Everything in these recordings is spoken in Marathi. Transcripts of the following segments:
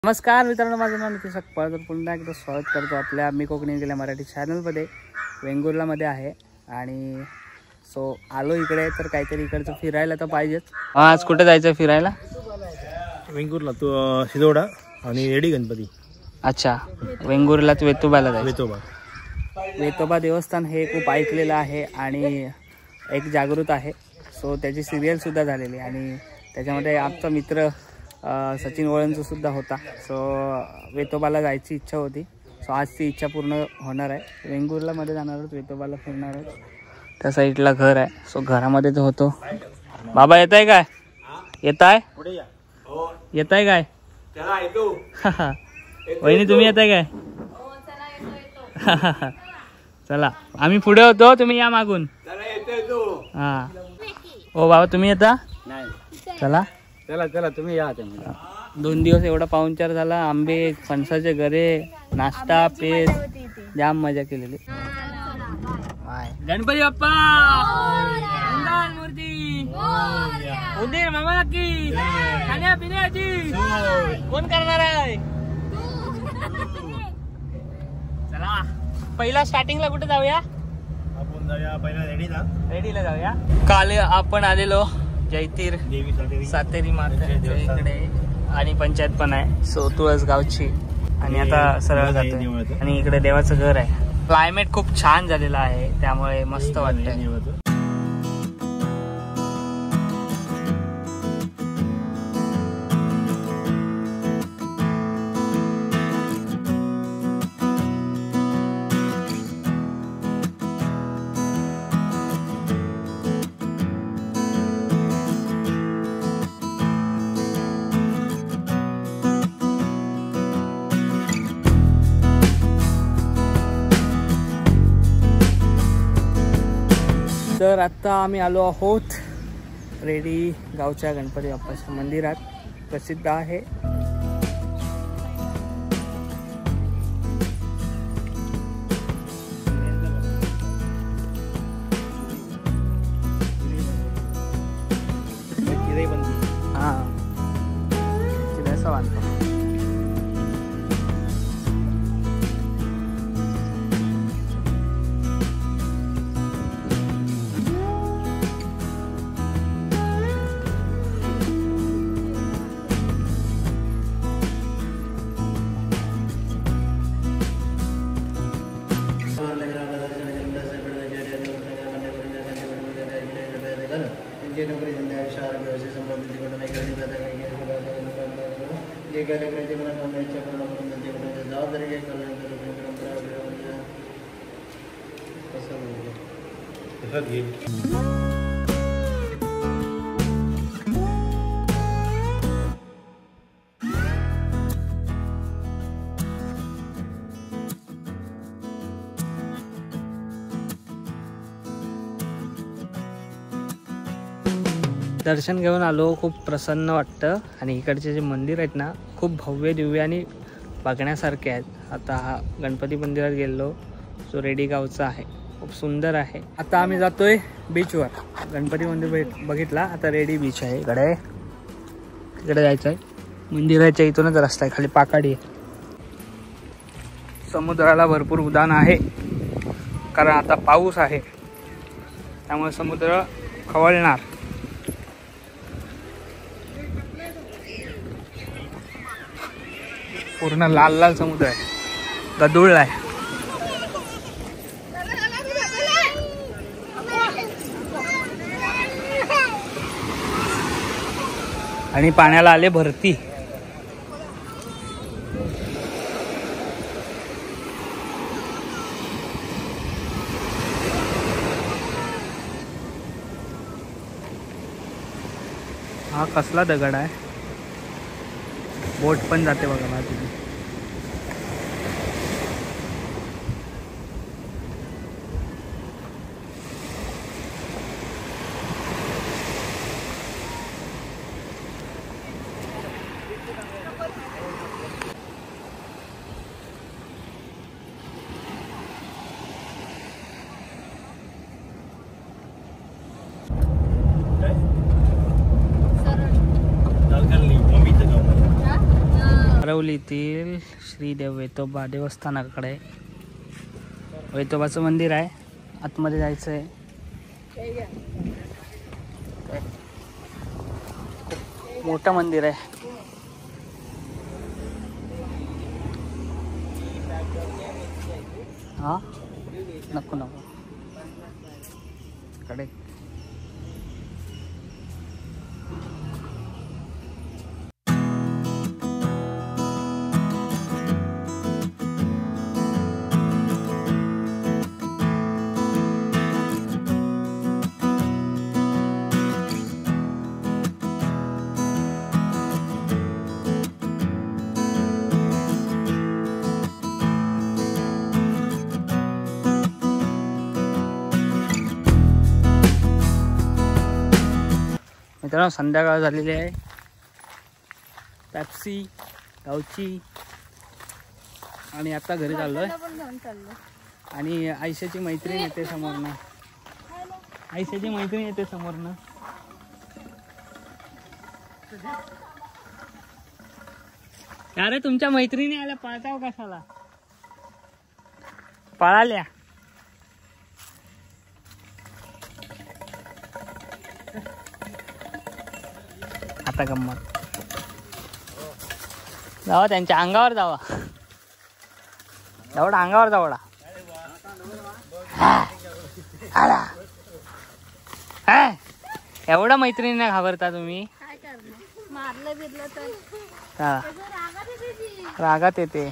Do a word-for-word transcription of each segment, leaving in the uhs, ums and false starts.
नमस्कार मित्रांनो, माझं नाव नितीश सकपाळ. तर पुन्हा एकदा स्वागत करतो आपल्या मी कोकणी गेल्या मराठी चॅनलमध्ये. वेंगुर्लामध्ये आहे आणि सो आलो इकडे तर काहीतरी इकडचं फिरायला तर पाहिजेच. आज कुठे जायचं फिरायला? वेंगुर्ला तो शिदोडा आणि रेडी गणपती. अच्छा, वेंगुर्लात वेतोबाला जायचं. वेतोबा वेतोबा देवस्थान हे खूप ऐकलेलं आहे आणि एक जागृत आहे. सो त्याची सिरियलसुद्धा झालेली आणि त्याच्यामध्ये आमचा मित्र सचिन वळणचं सुद्धा होता. सो वेतोबाला जायची इच्छा होती. सो आज ती इच्छा पूर्ण होणार आहे. वेंगुर्लामध्ये जाणार आहोत, वेतोबाला फिरणार आहोत. त्या साईडला घर आहे. सो घरामध्येच होतो. बाबा येत आहे काय? येत आहे येत आहे काय? वहिनी तुम्ही येत आहे काय? चला आम्ही पुढे होतो, तुम्ही या मागून. हा ओ बाबा तुम्ही येता? चला चला चला तुम्ही या. दोन दिवस एवढा पाहुणचार झाला. आंबे, फणसाचे गरे, नाश्ता, पेज, जाम मजा केलेली. गणपती बाप्पा मंगल मूर्ती उदय मामा की खाण्या पिण्याची कोण करणार आहे? चला पहिला स्टार्टिंगला कुठे जाऊया? आपण जाऊया पहिला रेडीला. रेडीला जाऊया. काल आपण आलेलो जैतीर सातेरी मातेच्या इकडे आणि पंचायत पण आहे. सो तुळस गावची आणि आता सरळ जातोय आणि इकडे देवाचं घर आहे. क्लायमेट खूप छान झालेलं आहे त्यामुळे मस्त वाटतंय. तर आत्ता आम्ही आलो आहोत रेडी गावच्या गणपती बाप्पाच्या मंदिरात. प्रसिद्ध आहे. हा चिरायचा बांधतो. दर्शन घेऊन आलो. खूप प्रसन्न वाटतं आणि इकडचे जे मंदिर आहेत ना खूप भव्य दिव्य आणि बघण्यासारखे आहेत. आता हा गणपती मंदिरात गेलो. जो रेडी गावचा आहे, खूप सुंदर आहे. आता आम्ही जातोय बीचवर. गणपती मंदिर बघितला, आता रेडी बीच आहे इकडे. इकडे जायचं आहे. मंदिराच्या इथूनच रस्ता आहे, खाली पाकाडी आहे. समुद्राला भरपूर उधाण आहे कारण आता पाऊस आहे त्यामुळे समुद्र खवळणार. पूर्ण लाल लाल समुद्र आहे, गदुळला आहे. आणि पाण्याला आले भरती. हा कसला दगड आहे. बोट पण जाते बघा बाजूने. आरवलीतील श्री देव वेतोबा देवस्थानाकडे वेतोबाचं मंदिर आहे. आतमध्ये जायचं आहे. खूप मोठं मंदिर आहे. हा नको नको कडे मित्रांनो संध्याकाळ झालेली आहे. पेप्सी गावची आणि आता घरी चाललोय. आणि आयशाची मैत्रीण येते समोरनं. आयशाची मैत्रीण येते समोरनं. अरे तुमच्या मैत्रिणी आल्या पळताव कशाला? पळाल्या. आता गंमत जावा त्यांच्या अंगावर जावा. जावडा अंगावर जावडा. एवढा मैत्रिणींना घाबरता तुम्ही? रागात येते.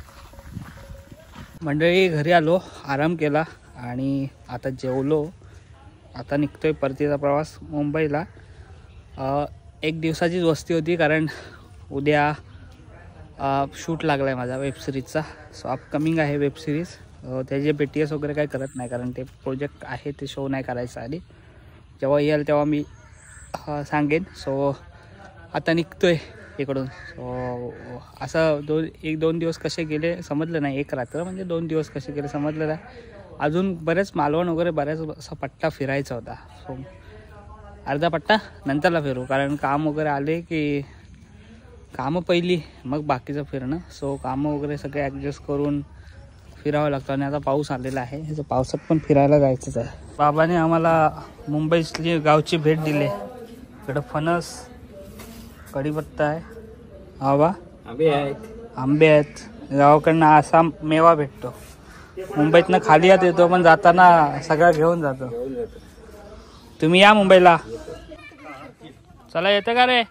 मंडळी घरी आलो, आराम केला आणि आता जेवलो. आता निघतोय परतीचा प्रवास मुंबईला. एक दिवसाचीच वस्ती होती कारण उद्या शूट लागला आहे माझा वेबसिरीजचा. सो अपकमिंग आहे वेबसिरीज. त्याचे बी टी एस वगैरे काही करत नाही कारण ते प्रोजेक्ट आहे ते शो नाही करायचं. आधी जेव्हा येईल तेव्हा मी सांगेन. सो आता निघतोय इकडून. सो असं दोन एक दोन दिवस कसे गेले समजलं नाही. एक रात्र म्हणजे दोन दिवस कसे गेले समजलं नाही. अजून बरेच मालवण वगैरे बऱ्याच असा पट्टा फिरायचा होता. सो अर्धा पट्टा नंतरला फिरू कारण काम वगैरे आले की कामं पहिली मग बाकीचं फिरणं. सो कामं वगैरे सगळे ॲडजस्ट करून फिरावं लागतं. आणि आता पाऊस आलेला आहे. ह्याचं पावसात पण फिरायला जायचंच आहे. बाबाने आम्हाला मुंबईतली गावची भेट दिली. इकडं फणस कढीपत्ता आहे. हा बा आंबे आहेत. आंबे आहेत. गावाकडनं असा मेवा भेटतो. मुंबईतनं खाली यात येतो पण जाताना सगळं घेऊन जातो. तुम्ही या मुंबईला. चला येतं का रे?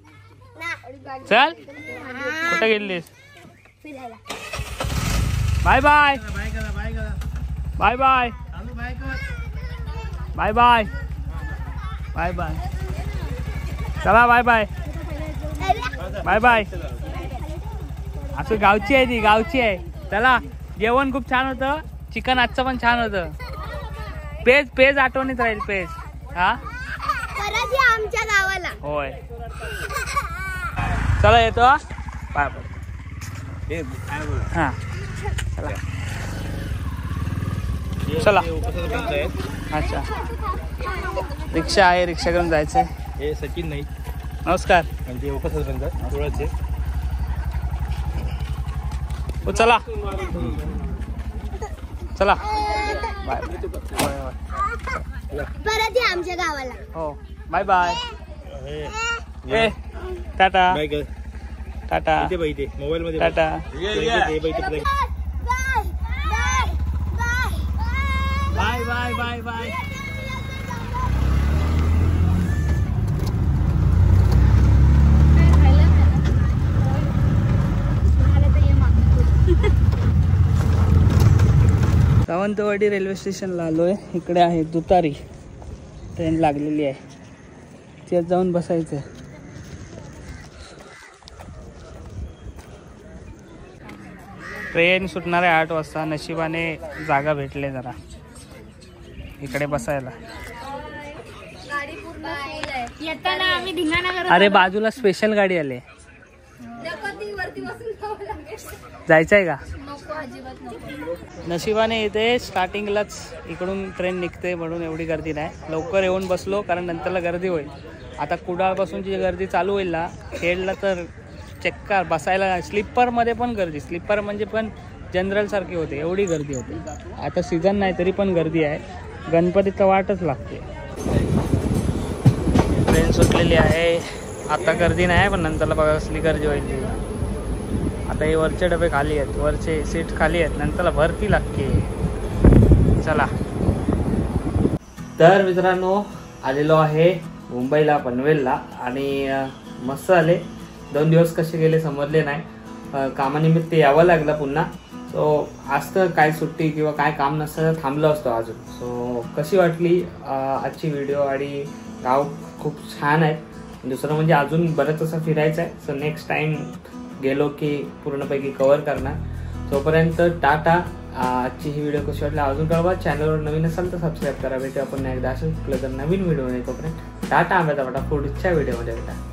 चल कुठे गेलीस? Bye bye bye bye bye bye bye bye. चला बाय बाय बाय बाय. असं गावची आहे ती गावची आहे. चला जेवण खूप छान होतं. चिकन आजचं पण छान होतं. पेज पेज आठवणीत राहील पेज. हा आमच्या गावाला होय. चला येतो. Bye bye. हा चला चला. अच्छा रिक्षा आहे. रिक्षा करून जायचंय. हे सचिन नाही. नमस्कार. म्हणजे उपसरपंच हो चला चला. बाय परत या आमच्या गावाला. हो बाय बाय. ए टाटा टाटा मोबाईल मध्ये tata. Bye bye bye bye. Sawantwadi railway स्टेशनला आलोय. इकडे आहे दुतारी. ट्रेन लागलेली आहे. त्यात जाऊन बसायचं. ट्रेन सुटणार आहे आठ वाजता. नशिबाने जागा भेटले जरा इकडे बसायला. अरे बाजूला स्पेशल गाडी आली. जायचं आहे का? नशिबाने इथे स्टार्टिंगलाच इकडून ट्रेन निघते म्हणून एवढी गर्दी नाही. लवकर येऊन बसलो कारण नंतरला गर्दी होईल. आता कुडाळपासूनची गर्दी चालू होईल ना खेडला तर चक्कर बसायला स्लीपरमध्ये पण गर्दी. स्लीपर म्हणजे पण जनरल सारखी होते, एवढी गर्दी होते. आता सीझन नाही तरी पण गर्दी आहे. गणपतीचं वाटच लागते. ट्रेन सुटलेली आहे. आता गर्दी नाही पण नंतरला बघा कसली गर्दी होईल. आता हे वरचे डबे खाली आहेत, वरचे सीट खाली आहेत, नंतरला भरती लागते. चला तर मित्रांनो आलेलो आहे मुंबईला पनवेलला आणि मस्त आले. दोन दिवस कसे गेले समजले नाही. कामानिमित्त यावं लागलं पुन्हा. सो आज तर काय सुट्टी किंवा काय काम नसतं थांबलो असतो अजून. सो कशी वाटली आजची व्हिडिओ आणि गाव खूप छान आहे. दुसरं म्हणजे अजून बरंच असं फिरायचं आहे. सो नेक्स्ट टाइम गेलो की पूर्णपैकी कव्हर करणार. तोपर्यंत टाटा. आजची ही व्हिडिओ कशी वाटली अजून कळवा. चॅनलवर नवीन असाल तर सबस्क्राईब करा. भेटू आपण एकदा असं तर नवीन व्हिडिओ नाही. तोपर्यंत टाटा. आंब्याचा वाटा पुढच्या व्हिडिओमध्ये भेटा.